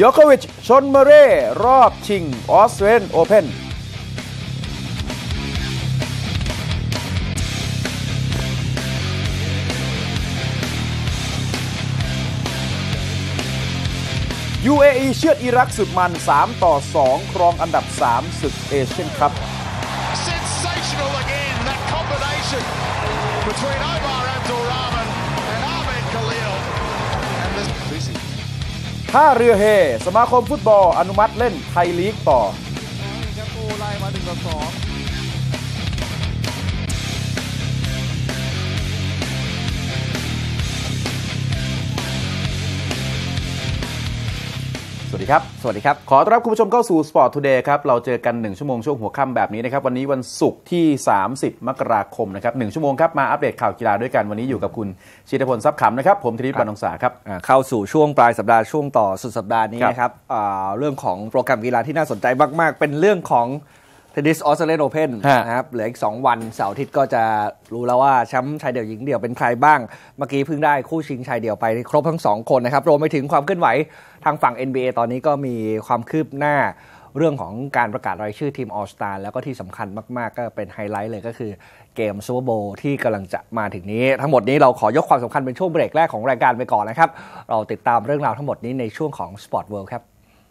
โยโควิชชนเมเร่รอบชิงออสเตรเลียนโอเพ่นUAE เชือดอิรักสุดมัน3-2ครองอันดับ3ศึกเอเชียนคัพท่าเรือเฮสมาคมฟุตบอลอนุมัติเล่นไทยลีกต่อไล่มา1-2สวัสดีครับขอต้อนรับคุณผู้ชมเข้าสู่ Sport Today ครับเราเจอกัน1ชั่วโมงช่วงหัวค่ำแบบนี้นะครับวันนี้วันศุกร์ที่30มกราคมนะครับ1ชั่วโมงครับมาอัปเดตข่าวกีฬาด้วยกันวันนี้อยู่กับคุณชิตพลทรัพย์ขำนะครับผมธนิต ปานองศาครับเข้าสู่ช่วงปลายสัปดาห์ช่วงต่อสุดสัปดาห์นี้นะครับเรื่องของโปรแกรมกีฬาที่น่าสนใจมากๆเป็นเรื่องของเทนนิสออสเตรเลียนโอเพ่นนะครับเหลืออีก2วันเสาร์อาทิตย์ก็จะรู้แล้วว่าแชมป์ชายเดี่ยวหญิงเดี่ยวเป็นใครบ้างเมื่อกี้เพิ่งได้คู่ชิงชายเดี่ยวไปครบทั้ง2คนนะครับรวมไปถึงความเคลื่อนไหวทางฝั่ง NBA ตอนนี้ก็มีความคืบหน้าเรื่องของการประกาศรายชื่อทีมออลสตาร์แล้วก็ที่สำคัญมากๆก็เป็นไฮไลท์เลยก็คือเกมซูเปอร์โบว์ที่กำลังจะมาถึงนี้ทั้งหมดนี้เราขอยกความสำคัญเป็นช่วงเบรกแรกของรายการไปก่อนนะครับเราติดตามเรื่องราวทั้งหมดนี้ในช่วงของ Sport World ครับ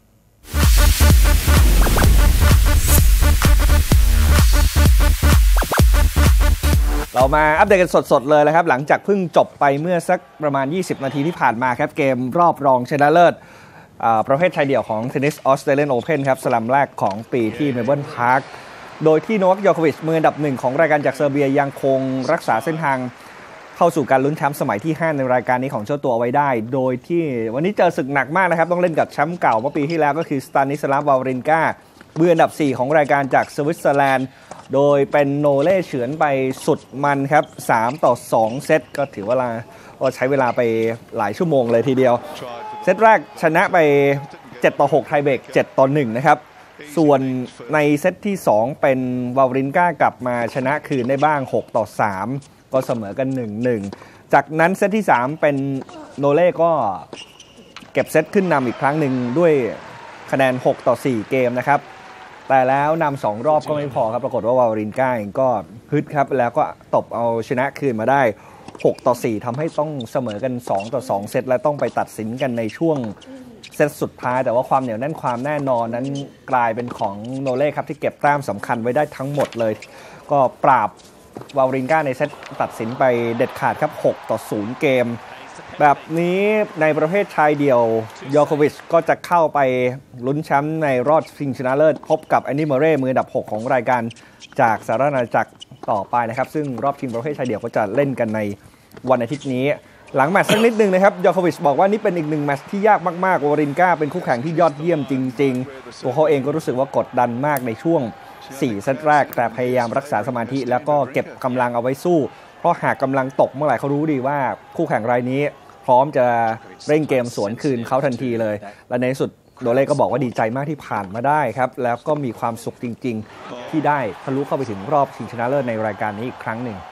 เรามาอัปเดตกันสดๆเลยนะครับหลังจากเพิ่งจบไปเมื่อสักประมาณ20นาทีที่ผ่านมาครับเกมรอบรองชนะเลิศประเภทชายเดี่ยวของเทนนิสออสเตรเลียนโอเพ่นครับสลัมแรกของปีที่เมลเบิร์นพาร์คโดยที่โนวัค โยโควิชมืออันดับ1ของรายการจากเซอร์เบียยังคงรักษาเส้นทางเข้าสู่การลุ้นแชมป์สมัยที่5ในรายการนี้ของเจ้าตัวไว้ได้โดยที่วันนี้เจอศึกหนักมากนะครับต้องเล่นกับแชมป์เก่าเมื่อปีที่แล้วก็คือสตานิสลาฟ วาวรินกามืออันดับ4ของรายการจากสวิตเซอร์แลนด์โดยเป็นโนเล่เฉือนไปสุดมันครับ3-2เซตก็ถือว่าใช้เวลาไปหลายชั่วโมงเลยทีเดียวเซตแรกชนะไป7-6ไทยเบรก7-1นะครับส่วนในเซตที่2เป็นวาวรินกากลับมาชนะคืนได้บ้าง6-3ก็เสมอกัน 1-1 จากนั้นเซตที่3เป็นโนเล่ก็เก็บเซตขึ้นนำอีกครั้งหนึ่งด้วยคะแนน6-4เกมนะครับแต่แล้วนำ2รอบก็ไม่พอครับปรากฏว่าวาวรินก้าเองก็ฮึดครับแล้วก็ตบเอาชนะคืนมาได้6-4ทำให้ต้องเสมอกัน2-2เซตและต้องไปตัดสินกันในช่วงเซตสุดท้ายแต่ว่าความเหนียวแน่นความแน่นอนนั้นกลายเป็นของโนเล่ครับที่เก็บแต้มสำคัญไว้ได้ทั้งหมดเลยก็ปราบวาวรินก้าในเซตตัดสินไปเด็ดขาดครับ6-0เกมแบบนี้ในประเภทชายเดี่ยวโยโควิชก็จะเข้าไปลุ้นแชมป์ในรอบชิงชนะเลิศพบกับแอนดี้ เมอร์เร่มืออันดับ6ของรายการจากสหรัฐอาณาจักรต่อไปนะครับซึ่งรอบชิงประเภทชายเดี่ยวก็จะเล่นกันในวันอาทิตย์นี้หลังแมตช์สักนิดนึงนะครับโยโควิชบอกว่านี่เป็นอีก1แมตช์ที่ยากมากๆวาวรินก้าเป็นคู่แข่งที่ยอดเยี่ยมจริงๆตัวเขาเองก็รู้สึกว่ากดดันมากในช่วง4เซตแรกแต่พยายามรักษาสมาธิแล้วก็เก็บกำลังเอาไว้สู้เพราะหากกำลังตกเมื่อไหร่เขารู้ดีว่าคู่แข่งรายนี้พร้อมจะเร่งเกมสวนคืนเขาทันทีเลยและในที่สุดโดเล่ก็บอกว่าดีใจมากที่ผ่านมาได้ครับแล้วก็มีความสุขจริงๆที่ได้ทะลุเข้าไปถึงรอบชิงชนะเลิศในรายการนี้อีกครั้งหนึ่ง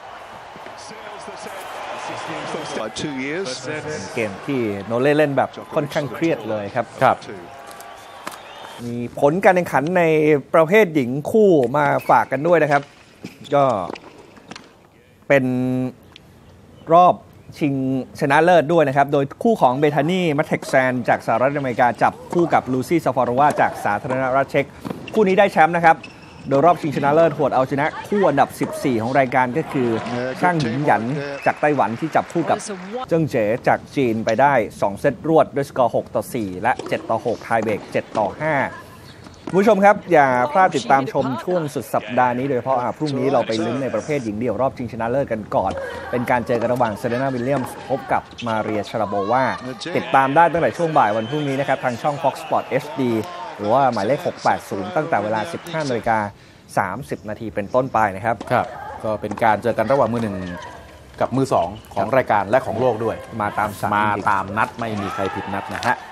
เกมที่โนเล่เล่นแบบค่อนข้างเครียดเลยครับมีผลการแข่งขันในประเภทหญิงคู่มาฝากกันด้วยนะครับก็เป็นรอบชิงชนะเลิศด้วยนะครับโดยคู่ของเบธานีมัตเท็กแซนจากสหรัฐอเมริกาจับคู่กับลูซี่ซาฟาโรวาจากสาธารณรัฐเช็กคู่นี้ได้แชมป์นะครับโดยรอบชิงชนะเลิศหวดเอาชนะคู่อันดับ14ของรายการก็คือช่างหญิงหยันจากไต้หวันที่จับคู่กับเจิ้งเจ๋จากจีนไปได้2เซตรวดด้วยสกอร์6-4และ7-6ไทยเบรก7-5ผู้ชมครับอย่าพลาดติดตามชมช่วงสุดสัปดาห์นี้โดยเฉพาะพรุ่งนี้เราไปลุ้นในประเภทหญิงเดี่ยวรอบชิงชนะเลิศกันก่อนเป็นการเจอกันระหว่างเซเรนา วิลเลียมส์พบกับมาเรีย ชาราโบวาติดตามได้ตั้งแต่ช่วงบ่ายวันพรุ่งนี้นะครับทางช่อง Fox Sport HD หรือว่าหมายเลข680ตั้งแต่เวลา 15:30 น.เป็นต้นไปนะครับก็เป็นการเจอกันระหว่างมือ1กับมือ2ของรายการและของโลกด้วยมาตามนัดไม่มีใครผิดนัดนะฮะ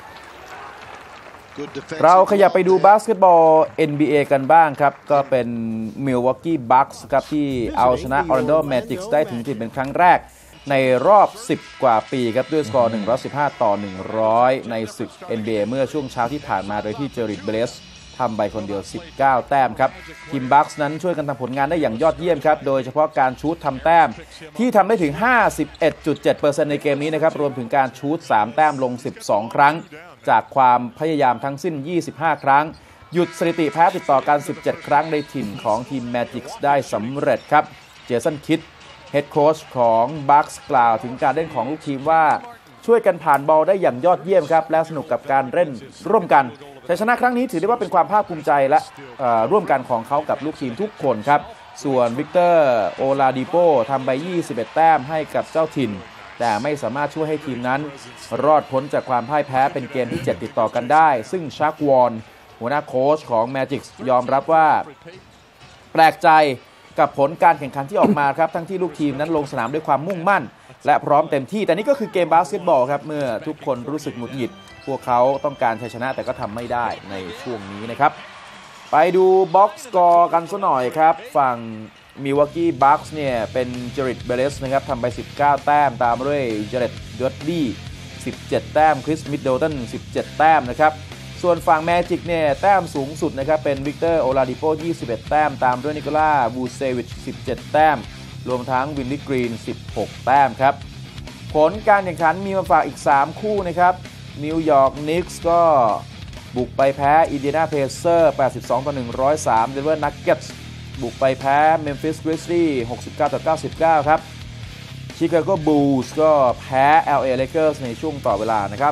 เราขยับไปดูบาสเกตบอล NBA กันบ้างครับก็เป็น Milwaukee Bucks ครับที่เอาชนะ Orlando Magic ได้ถึงที่เป็นครั้งแรกในรอบ 10 กว่าปีครับด้วยสกอร์115-100 ในศึก NBA เมื่อช่วงเช้าที่ผ่านมาโดยที่เจอริดเบลสทำไปคนเดียว19 แต้มครับทีมบัคส์นั้นช่วยกันทำผลงานได้อย่างยอดเยี่ยมครับโดยเฉพาะการชูตทำแต้มที่ทำได้ถึง 51.7% ในเกมนี้นะครับรวมถึงการชูต3 แต้มลง 12 ครั้งจากความพยายามทั้งสิ้น 25 ครั้งหยุดสถิติแพ้ติดต่อกัน 17 ครั้งในถิ่นของทีมแมจิกส์ได้สำเร็จครับเจสันคิดเฮดโค้ชของบัคส์กล่าวถึงการเล่นของลูกทีมว่าช่วยกันผ่านบอลได้อย่างยอดเยี่ยมครับและสนุกกับการเล่นร่วมกันชัยชนะครั้งนี้ถือได้ว่าเป็นความภาคภูมิใจและร่วมกันของเขากับลูกทีมทุกคนครับส่วนวิกเตอร์โอลาดิโปทำไป21 แต้มให้กับเจ้าถิ่นแต่ไม่สามารถช่วยให้ทีมนั้นรอดพ้นจากความพ่ายแพ้เป็นเกมที่7ติดต่อกันได้ซึ่งชักวอนหัวหน้าโค้ชของ Magic ยอมรับว่าแปลกใจกับผลการแข่งขันที่ออกมาครับทั้งที่ลูกทีมนั้นลงสนามด้วยความมุ่งมั่นและพร้อมเต็มที่แต่นี่ก็คือเกมบาสเกตบอลครับเมื่อทุกคนรู้สึกหงุดหงิดพวกเขาต้องการชัยชนะแต่ก็ทำไม่ได้ในช่วงนี้นะครับไปดูบ็อกซ์สกอร์กันซะหน่อยครับฝั่งมิลวอกกี้บัคส์เนี่ยเป็นเจริดเบเลสนะครับทำไป19 แต้มตามด้วยเจเรตเดอร์ดี้17 แต้มคริสมิดเดิลตัน17 แต้มนะครับส่วนฝั่งแมจิกเนี่ยแต้มสูงสุดนะครับเป็นวิกเตอร์โอลาดิโป21 แต้มตามด้วยนิโคล่าบูเซวิช17 แต้มรวมทั้งวินลี่กรีน16 แต้มครับผลการแข่งขันมีมาฝากอีก3คู่นะครับนิวยอร์กนิกส์ก็บุกไปแพ้อินเดียนาเพเซอร์82-103เดนเวอร์นักเก็ตส์บุกไปแพ้เมมฟิสกริซลี่69-99ครับชิคาโกบูลส์ก็แพ้ LA Lakers ในช่วงต่อเวลานะครับ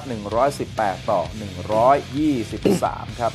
118-123ครับ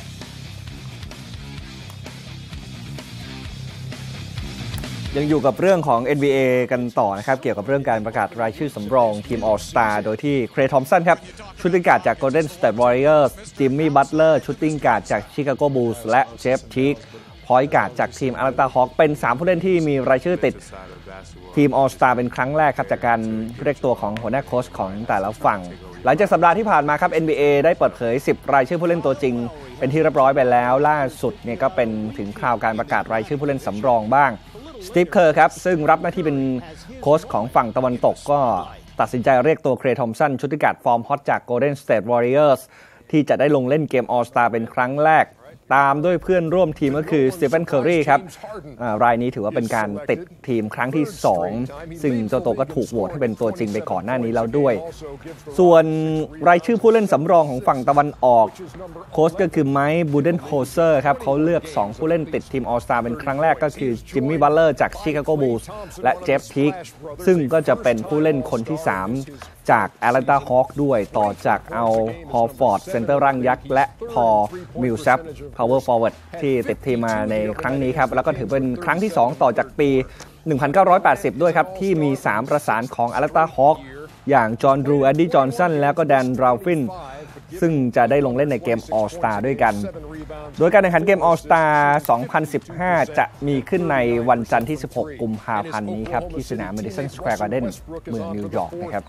ยังอยู่กับเรื่องของ NBA กันต่อนะครับเกี่ยวกับเรื่องการประกาศรายชื่อสำรองทีม All Star โดยที่เครย์ ทอมสันครับชูตติ้งการ์ดจาก Golden State Warriors จิมมี่บัตเลอร์ชูตติ้งการ์ดจาก Chicago Bulls และเจฟทีกพอยต์การ์ดจากทีม Atlanta Hawks เป็น3ผู้เล่นที่มีรายชื่อติดทีม All Star เป็นครั้งแรกครับจากการเรียกตัวของหัวหน้าโค้ชของแต่ละฝั่งหลังจากสัปดาห์ที่ผ่านมาครับ NBA ได้เปิดเผย10รายชื่อผู้เล่นตัวจริงเป็นที่เรียบร้อยไปแล้วล่าสุดเนี่ยก็เป็นถึงคราวการประกาศรายชื่อผู้เล่นสำรองบ้างสตีฟ เคอร์ครับซึ่งรับหน้าที่เป็นโค้ชของฝั่งตะวันตกก็ตัดสินใจเรียกตัวเครย์ ทอมสันชูตติ้งการ์ดฟอร์มฮอตจาก Golden State Warriors ที่จะได้ลงเล่นเกม All Star เป็นครั้งแรกตามด้วยเพื่อนร่วมทีมก็คือสตีเฟน เคอร์รีครับรายนี้ถือว่าเป็นการติดทีมครั้งที่2ซึ่งเจ้าตัวก็ถูกโหวตให้เป็นตัวจริงไปก่อนหน้านี้แล้วด้วยส่วนรายชื่อผู้เล่นสำรองของฝั่งตะวันออกโค้ชก็คือไมค์บูเดนโฮเซอร์ครับเขาเลือก2ผู้เล่นติดทีม All Star เป็นครั้งแรกก็คือจิมมี่บัตเลอร์จากชิคาโกบูลส์และเจฟทีกซึ่งก็จะเป็นผู้เล่นคนที่3จาก Atlanta Hawks ด้วยต่อจากเอาฮอร์ฟอร์ดเซนเตอร์ร่างยักษ์และพอมิลซัพpower forward ที่ติดทีมมาในครั้งนี้ครับแล้วก็ถือเป็นครั้งที่2ต่อจากปี 1980 ด้วยครับที่มี3ประสานของ Atlanta Hawks อย่างจอห์น ดรู แอดดี้ จอห์นสันแล้วก็แดน ราลฟินซึ่งจะได้ลงเล่นในเกม All Star ด้วยกันโดยการแข่งขันเกม All Star 2015 จะมีขึ้นในวันจันทร์ที่ 16 กุมภาพันธ์นี้ครับที่สนาม Madison Square Garden เมืองนิวยอร์กนะครับ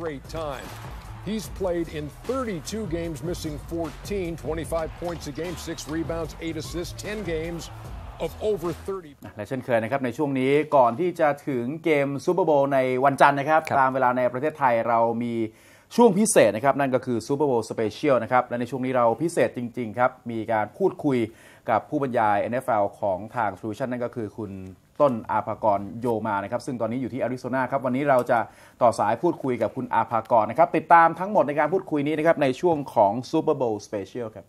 He's played in 32 games, missing 14, 25 points a game, 6 rebounds, 8 assists, 10 games of over 30. และเช่นเคยนะครับในช่วงนี้ก่อนที่จะถึงเกมซูเปอร์โบว์ในวันจันทร์นะครับตามเวลาในประเทศไทยเรามีช่วงพิเศษนะครับนั่นก็คือซูเปอร์โบว์สเปเชียลนะครับและในช่วงนี้เราพิเศษจริงๆครับมีการพูดคุยกับผู้บรรยาย NFL ของทาง True Vision นั่นก็คือคุณต้นอาภากรโยมานะครับซึ่งตอนนี้อยู่ที่แอริโซนาครับวันนี้เราจะต่อสายพูดคุยกับคุณอาภากรนะครับติดตามทั้งหมดในการพูดคุยนี้นะครับในช่วงของ Super Bowl Special ครับ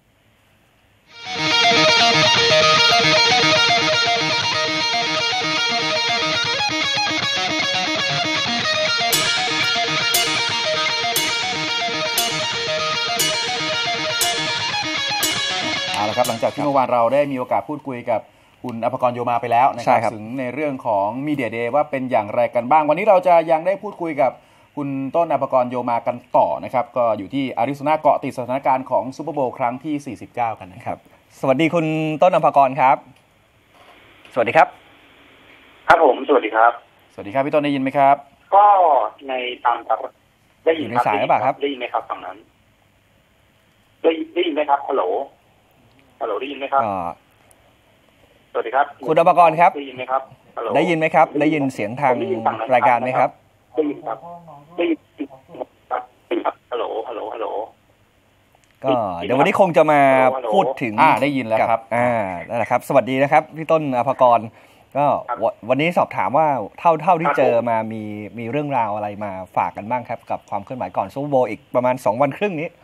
เอาละครับหลังจากที่เมื่อวานเราได้มีโอกาสพูดคุยกับคุณอาภากรโยมาไปแล้วนะครับถึงในเรื่องของ Media Day ว่าเป็นอย่างไรกันบ้างวันนี้เราจะยังได้พูดคุยกับคุณต้นอาภากรโยมากันต่อนะครับก็อยู่ที่อาริโซนาเกาะติดสถานการณ์ของซูเปอร์โบว์ครั้งที่49กันนะครับสวัสดีคุณต้นอาภากรครับสวัสดีครับครับผมสวัสดีครับสวัสดีครับพี่ต้นได้ยินไหมครับก็ในตามได้ยินครับได้ยินไหมครับได้ยินไหมครับฝั่งนั้นได้ยินไหมครับฮัลโหลได้ยินไหมครับสวัสดีครับคุณอาภากรครับได้ยินไหมครับได้ยินไหมครับได้ยินเสียงทางรายการไหมครับได้ยินครับได้ยินครับฮัลโหลก็เดี๋ยววันนี้คงจะมาพูดถึงได้ยินแล้วครับนั่นแหละครับสวัสดีนะครับพี่ต้นอภกรก็วันนี้สอบถามว่าเท่าที่เจอมามีเรื่องราวอะไรมาฝากกันบ้างครับกับความเคลื่อนไหวก่อนซูเปอร์โบว์อีกประมาณ2 วันครึ่งนี้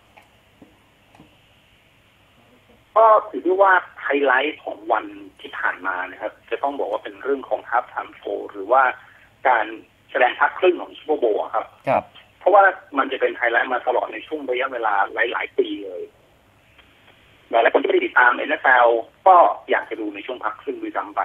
ก็ถือได้ว่าไฮไลท์ของวันที่ผ่านมานะครับจะต้องบอกว่าเป็นเรื่องของฮาล์ฟไทม์โชว์หรือว่าการแสดงพักครึ่งของซูเปอร์โบว์ครับเพราะว่ามันจะเป็นไฮไลท์มาตลอดในช่วงระยะเวลาหลายปีเลยหลายคนที่ไม่ได้ติดตาม NFL ก็อยากจะดูในช่วงพักครึ่งด้วยซ้ำไป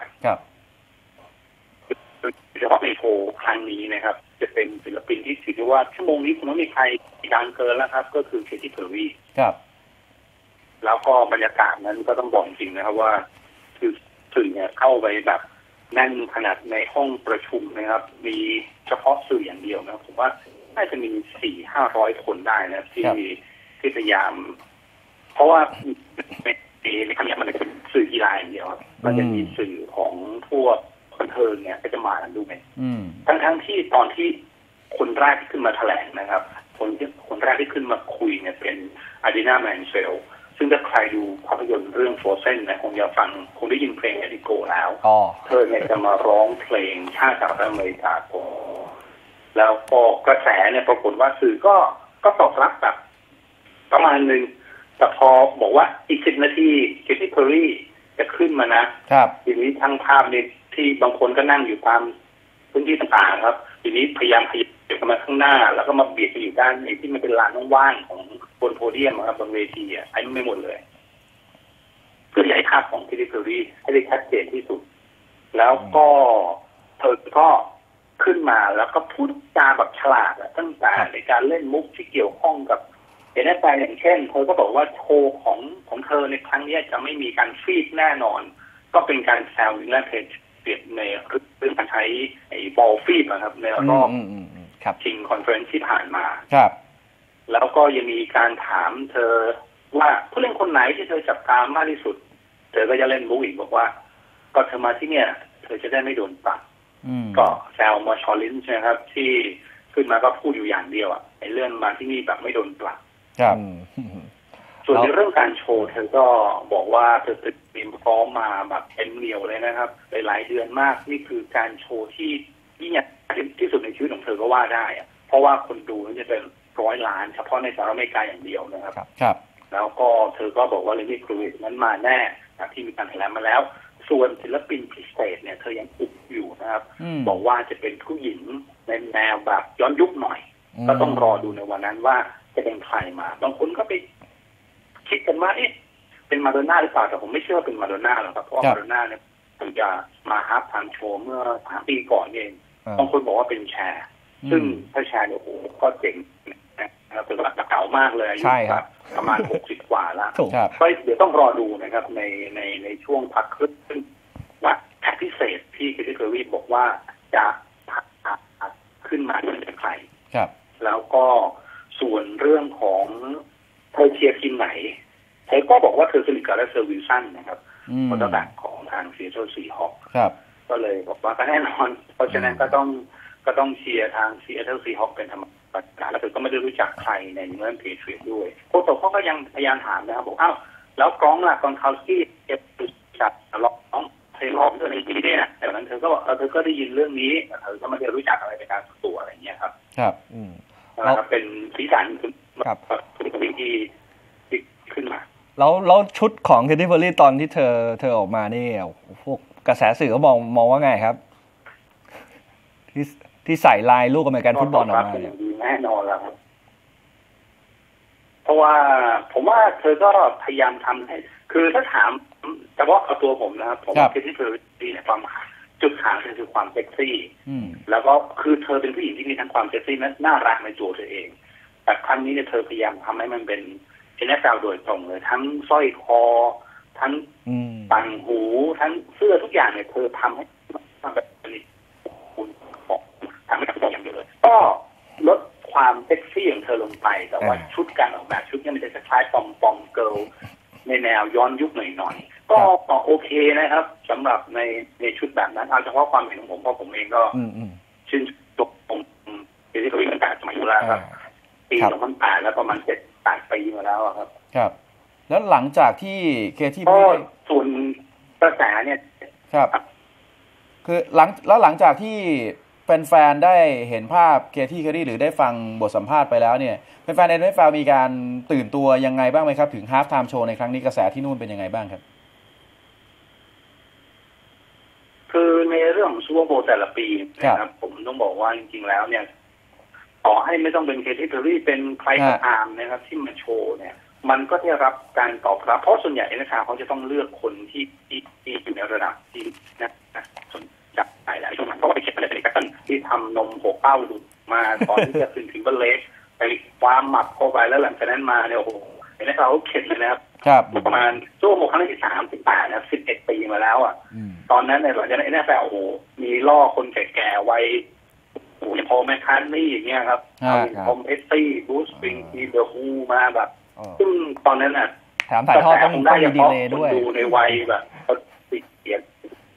โดยเฉพาะในโชว์ครั้งนี้นะครับจะเป็นศิลปินที่ถือได้ว่าชั่วโมงนี้คงไม่มีใครดังเกินแล้วครับก็คือเคที่เพอร์รี่แล้วก็บรรยากาศนั้นก็ต้องบอกจริงนะครับว่าคือสื่อเนี่ยเข้าไปแบบแน่นขนาดในห้องประชุมนะครับมีเฉพาะสื่ออย่างเดียวนะผมว่าน่าจะมี 400-500 คนได้นะที่พยายามเพราะว่าในครั้งนี้มันเป็นสื่อกีฬาอย่างเดียวมันจะมีสื่อของพวกบันเทิงเนี่ยก็จะมาดูไหมทั้งที่ตอนที่คนแรกที่ขึ้นมาแถลงนะครับคนแรกที่ขึ้นมาคุยเนี่ยเป็นอาร์ดินาแมนเซลซึ่งถ้าใครดูภาพยนตร์เรื่องโฟร์เซนนะคงได้ยินเพลงเอดิโกแล้วเธอเนี่ยจะมาร้องเพลงชาติสหรัฐอเมริกาแล้วก็กระแสเนี่ยปรากฏว่าสื่อก็ตอบรับแบบประมาณนึงแต่พอบอกว่าอีก10 นาทีเคที่เพอร์รี่จะขึ้นมานะครับทีนี้ทั้งภาพเนี่ยที่บางคนก็นั่งอยู่ตามพื้นที่ต่างๆครับทีนี้พยายามขยับมาข้างหน้าแล้วก็มาเบียดไปอยู่ด้านที่มันเป็นลานว่างๆของบนโพเดียมครับบนเวทีไอ้ไม่หมดเลยเพื่อให้ภาพของเคที่เพอร์รี่ให้ได้ชัดเจนที่สุดแล้วก็เธอก็ขึ้นมาแล้วก็พูดจาแบบฉลาดตั้งแต่ในการเล่นมุกที่เกี่ยวข้องกับNFLอย่างเช่นเธอก็บอกว่าโชว์ของเธอในครั้งนี้จะไม่มีการฟีดแน่นอนก็เป็นการแซวและเพจเปลี่ยนในเรื่องการใช้ไอ้บอลฟีดนะครับในรอบชิงคอนเฟอเรนซ์ที่ผ่านมาแล้วก็ยังมีการถามเธอว่าผู้เล่นคนไหนที่เธอจับตามมากที่สุดเธอก็จะเล่นมุกอีกบอกว่าก็เธอมาที่เนี่ยเธอจะได้ไม่โดนปรับก็แซวมาชอลินใช่ไหมครับที่ขึ้นมาก็พูดอยู่อย่างเดียวไอ้เรื่องมาที่นี่แบบไม่โดนปรับส่วนในเรื่องการโชว์เธอก็บอกว่าเธอติดเตรียมพร้อมมาแบบเต็มเหนียวเลยนะครับหลายเดือนมากนี่คือการโชว์ที่ยิ่งใหญ่ที่สุดในชีวิตของเธอก็ว่าได้เพราะว่าคนดูนี่จะเป็น100 ล้านเฉพาะในสหรัฐอเมริกาอย่างเดียวนะครับแล้วก็เธอก็บอกว่าเลนี่ครูซนั้นมาแน่ที่มีการแถลงมาแล้วส่วนศิลปินพิเศษเนี่ยเธอยังอุบอยู่นะครับบอกว่าจะเป็นผู้หญิงในแนวแบบย้อนยุคหน่อยก็ต้องรอดูในวันนั้นว่าจะเป็นใครมาบางคนก็ไปคิดกันว่าเป็นมาโดน่าหรือเปล่าแต่ผมไม่เชื่อว่าเป็นมาโดน่าหรอกครับเพราะมาโดน่าเนี่ยถึงจะมาฮาล์ฟไทม์โชว์เมื่อ3 ปีก่อนเองบางคนบอกว่าเป็นแชร์ซึ่งถ้าแชร์เนี่ยโอ้โหก็เจ๋งนะครับเป็นแบบเก่ามากเลยอายุแบบประมาณ60 กว่าแล้วก็เดี๋ยวต้องรอดูนะครับในช่วงพักครึ่งว่าแพ็คพิเศษที่เคที่เพอร์รี่บอกว่าจะขึ้นมาเป็นใครแล้วก็ส่วนเรื่องของเธอเชียร์ทีมไหนเธอก็บอกว่าเธอสนิทกับเซอร์วิลสันนะครับคนต่างของทางซีแอตเทิลซีฮอคก็เลยบอกว่าก็แน่นอนเพราะฉะนั้นก็ต้องเชียร์ทางซีแอตเทิลซีฮอคเป็นธรรมดาแล้วเธอก็ไม่ได้รู้จักใครในนิวอิงแลนด์เพเทรียตด้วยโค้ชเขาก็ยังพยายามถามนะครับบอกอ้าวแล้วกองล่ะกองคาวสกี้จัดร้องเพลงร้องเรื่องนี้เนี่ยแต่นั้นเธอก็บอกเธอก็ได้ยินเรื่องนี้เธอก็ไม่ได้รู้จักอะไรเป็นการส่วนตัวอะไรอย่างเงี้ยครับเป็นสีสันที่ขึ้นมาแล้วชุดของเคที่เพอร์รี่ตอนที่เธอออกมานี่พวกกระแสสื่อเขามองว่าไงครับที่ใส่ลายลูกอเมริกันฟุตบอลออกมาเนี่ยแน่นอนแล้วครับเพราะว่าผมว่าเธอก็พยายามทำให้คือถ้าถามเฉพาะเอาตัวผมนะครับผมว่าเคที่เพอร์รี่เนี่ยความจุดขายคือความเซ็กซี่แล้วก็คือเธอเป็นผู้หญิงที่มีทั้งความเซ็กซี่และน่ารักในตัวเธอเองแต่ครั้งนี้เนี่ยเธอพยายามทำให้มันเป็นNFL โดยตรงเลยทั้งสร้อยคอทั้งต่างหูทั้งเสื้อทุกอย่างเนี่ยเธอทำให้มันแบบนี้คุณบอกทำให้กับอย่างเดียวเลยก็ลดความเซ็กซี่ของเธอลงไปแต่ว่าชุดการออกแบบชุดเนี่ยมันจะคล้ายปอมเกิร์ลในแนวย้อนยุคหน่อยๆก็โอเคนะครับสำหรับในชุดแบบนั้นเอาเฉพาะความเห็นของผมเพราะผมเองก็ชื่นชมแล้วครับปี2008แล้วประมาณ7-8 ปีมาแล้วครับครับแล้วหลังจากที่เคที่ก็ส่วนกระแสเนี่ยครับคือหลังจากที่แฟนๆได้เห็นภาพเคที่เคอรี่หรือได้ฟังบทสัมภาษณ์ไปแล้วเนี่ยแฟนๆ NFL มีการตื่นตัวยังไงบ้างไหมครับถึงฮาล์ฟไทม์โชว์ในครั้งนี้กระแสที่นู่นเป็นยังไงบ้างครับคือในเรื่องของซูเปอร์โบว์แต่ละปีนะครับผมต้องบอกว่าจริงๆแล้วเนี่ยต่อให้ไม่ต้องเป็นเคที่เคอรี่เป็นใครก็ตามนะครับที่มาโชว์เนี่ยมันก็ได้รับการตอบรับเพราะส่วนใหญ่นะครับเขาจะต้องเลือกคนที่อยู่ในระดับที่นะสนใจหลายช่วงนั้นเพราะว่าไปเก็บอะไรไปกันที่ทำนม6 เต้าดูมาตอนที่จะถึงเบลเลสไปความหมักเข้าไปแล้วหลังจากนั้นมาเนี่ยโอ้โหเห็นไหมเขาเข็ดเลยนะครับประมาณช่วงครั้งที่38นะ11 ปีมาแล้วอ่ะตอนนั้นเนี่ยหลังจากนั้นเนี่ยโอ้โหมีล่อคนแก่ๆไว้โอ้โหพอแมคคันนี่อย่างเงี้ยครับเอาคอมเพสซี่บูสปริงทีเดอะฮูมาแบบซึ่งตอนนั้นน่ะถามถ่ายทอดต้องได้มีดีเลย์ด้วยดูในวัยแบบเขาติดเกียร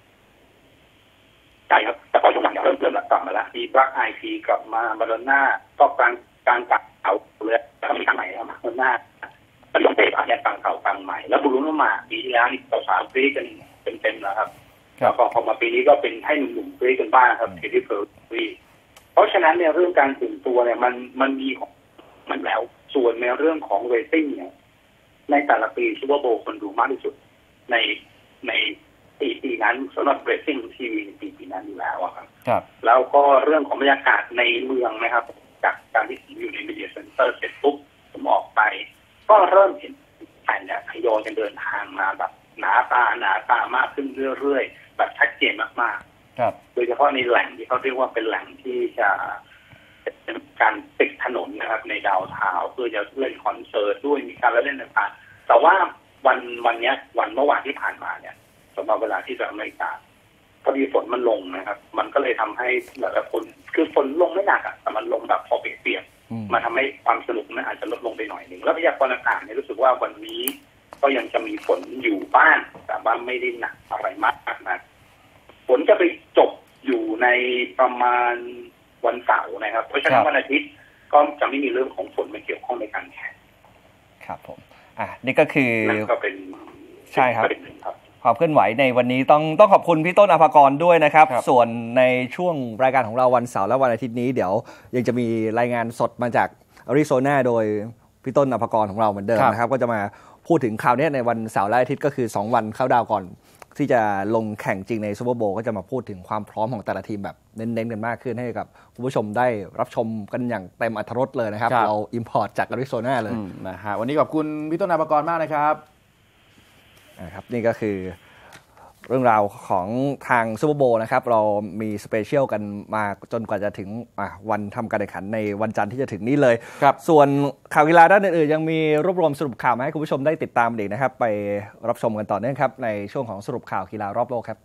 ใช่ครับแต่พอช่วงหลังเริ่มกลับมาแล้วมีบลั๊กไอพีกลับมาบาร์โลน่าก็การกัดเอาเลยก็มีทางใหม่ครับบาร์โลน่าตอนนี้เตะอาจจะต่างเก่าต่างใหม่แล้วบรูโนมาปีที่แล้วนี่สาวๆกรี๊ดกันเต็มแล้วครับแล้วก็พอมาปีนี้ก็เป็นให้หนุ่มๆกรี๊ดกันบ้างครับเคที่เพอร์รี่เพราะฉะนั้นเนี่ยเรื่องการตื่นตัวเนี่ยมันมีของมันแล้วส่วนในเรื่องของเรตติ้งเนี่ยในแต่ละปีซูเปอร์โบว์คนดูมากที่สุดในปีนั้นสำหรับเรตติ้งทีวีปีนั้นอยู่แล้วครับแล้วก็เรื่องของบรรยากาศในเมืองนะครับจากการที่อยู่ในมีเดียเซ็นเตอร์เสร็จปุ๊บผมออกไปก็เริ่มเห็นแฟนเนี่ยทยอยกันเดินทางมาแบบหนาตามากขึ้นเรื่อยๆแบบชัดเจนมากๆโดยเฉพาะในแหล่งที่เขาเรียกว่าเป็นแหล่งที่จะเป็นการติดถนนนะครับในดาวน์ทาวน์เพื่อจะเล่นคอนเสิร์ตด้วยมีการเล่นต่างๆแต่ว่าวันเมื่อวานที่ผ่านมาเนี่ยสำหรับเวลาที่สหรัฐอเมริกาพอดีฝนมันลงนะครับมันก็เลยทำให้หลายคนคือฝนลงไม่หนักแต่มันลงแบบพอเปียกๆมาทำให้ความสนุกนั้นอาจจะลดลงไปหน่อยนึงแล้วพยากรณ์อากาศเนี่ยรู้สึกว่าวันนี้ก็ยังจะมีฝนอยู่บ้างแต่ว่าไม่ได้หนักอะไรมากนะฝนจะไปจบอยู่ในประมาณวันเสาร์นะครับเพราะฉะนั้นวันอาทิตย์ก็จะไม่มีเรื่องของฝนมาเกี่ยวข้องในการแข่งครับผมนี่ก็คือนั่นก็เป็นใช่ครับความเคลื่อนไหวในวันนี้ต้องขอบคุณพี่ต้นอภากรด้วยนะครับส่วนในช่วงรายการของเราวันเสาร์และวันอาทิตย์นี้เดี๋ยวยังจะมีรายงานสดมาจากอาริโซนาโดยพี่ต้นอภากรของเราเหมือนเดิมนะครับก็จะมาพูดถึงข่าวนี้ในวันเสาร์และอาทิตย์ก็คือ2วันเข้าดาวก่อนที่จะลงแข่งจริงในซูเปอร์โบว์ก็จะมาพูดถึงความพร้อมของแต่ละทีมแบบเน้นๆกันมากขึ้นให้กับคุณผู้ชมได้รับชมกันอย่างเต็มอรรถรสเลยนะครับเราอิมพอร์ตจากอาริโซนาเลยนะฮะวันนี้ขอบคุณพี่ต้นอภากรมากนะครับนี่ก็คือเรื่องราวของทางซูเปอร์โบว์นะครับเรามีสเปเชียลกันมาจนกว่าจะถึงวันทำการแข่งขันในวันจันทร์ที่จะถึงนี้เลยส่วนข่าวกีฬาด้านอื่นๆยังมีรวบรวมสรุปข่าวมาให้คุณผู้ชมได้ติดตามอีกนะครับไปรับชมกันต่อเนื่องครับในช่วงของสรุปข่าวกีฬารอบโลกครับ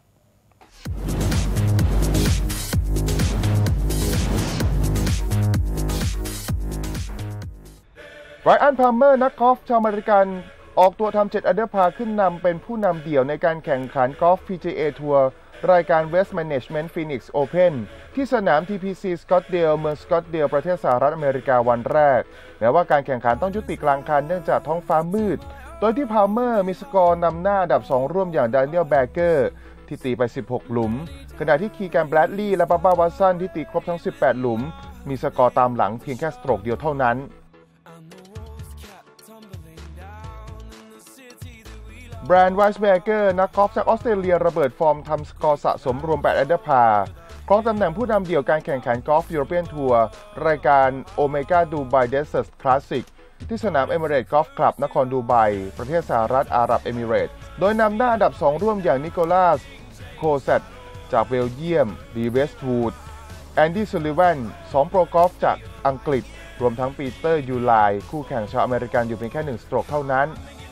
ไรอัน พาล์เมอร์นักกอล์ฟชาวอเมริกันออกตัวทำ7 อันเดอร์พาร์ขึ้นนำเป็นผู้นำเดี่ยวในการแข่งขันกอล์ฟ PGA ทัวร์รายการ West Management Phoenix Open ที่สนาม TPC Scottsdale เมืองสกอตเดลประเทศสหรัฐอเมริกาวันแรกแม้ว่าการแข่งขันต้องยุติกลางคันเนื่องจากท้องฟ้ามืดโดยที่พาล์เมอร์มีสกอร์นำหน้าอันดับ2ร่วมอย่างดานิเอล แบเกอร์ที่ตีไป16หลุมขณะที่คีแกน แบรดลีย์และบับบ้า วัตสันที่ตีครบทั้ง18หลุมมีสกอร์ตามหลังเพียงแค่สโตรกเดียวเท่านั้นแบรนด์ ไวส์แบเกอร์นักกอล์ฟจากออสเตรเลียระเบิดฟอร์มทำสกอร์สะสมรวม8 อันเดอร์พาร์ครองตำแหน่งผู้นำเดี่ยวการแข่งขันกอล์ฟยุโรเปียนทัวร์รายการโอเมก้าดูไบเดสเซอร์คลาสสิกที่สนามเอมิเรตส์กอล์ฟคลับนครดูไบประเทศสหรัฐอาหรับเอมิเรตส์โดยนำหน้าอันดับ2ร่วมอย่างนิโคลัส โคเซตจากเบลเยียมดีเวสต์วูดแอนดี้ ซูลิแวน2โปรกอล์ฟจากอังกฤษรวมทั้งปีเตอร์ ยูไลคู่แข่งชาวอเมริกันอยู่เพียงแค่1สโตรกเท่านั้น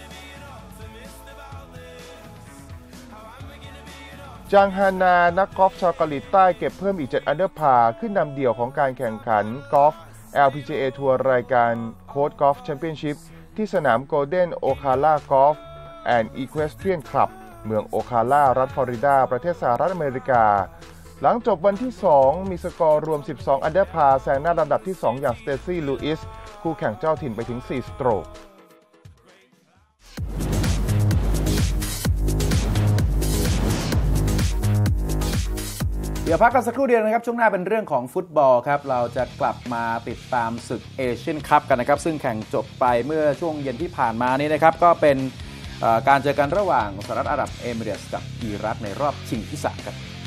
จางฮานานักกอล์ฟชาวเกาหลีใต้เก็บเพิ่มอีก7 อันเดอร์พาร์ขึ้นนำเดี่ยวของการแข่งขันกอล์ฟ LPGA ทัวร์รายการโค้ดกอล์ฟแชมเปี้ยนชิพที่สนามโกลเด้นโอคาล่ากอล์ฟแอนด์อีควสเทรียนคลับเมืองโอคาล่ารัฐฟลอริดาประเทศสหรัฐอเมริกาหลังจบวันที่ 2 มีสกอร์รวม 12 อันเดอร์พาแซงหน้าลำดับที่ 2 อย่างสเตซี่ลูอิสคู่แข่งเจ้าถิ่นไปถึง 4 สโตรกเดี๋ยวพักกันสักครู่เดียวนะครับช่วงหน้าเป็นเรื่องของฟุตบอลครับเราจะกลับมาติดตามศึกเอเชียนคัพกันนะครับซึ่งแข่งจบไปเมื่อช่วงเย็นที่ผ่านมานี้นะครับก็เป็นการเจอกันระหว่างสหรัฐอาหรับเอมิเรตส์กับอิรักในรอบชิงที่ 3 ครับ